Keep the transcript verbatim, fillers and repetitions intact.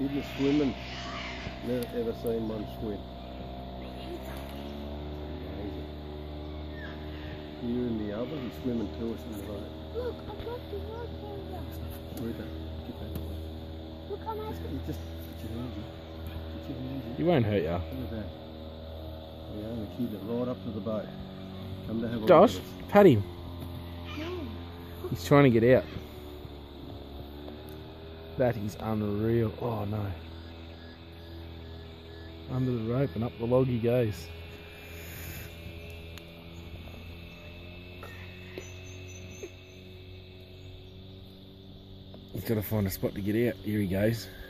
Didn't swimming. Never ever seen one swim. You and the other, he's swimming to us in the boat. Look, I've got the rod holder. Rita, get that away. Look, I'm asking. You just put your hands in. Put your hands in. He won't hurt you. Look at that. Yeah, I'm gonna keep it right up to the boat. Come to have a Josh, look at us. pat him. No. He's trying to get out. That is unreal. Oh no. Under the rope and up the log he goes. He's got to find a spot to get out. Here he goes.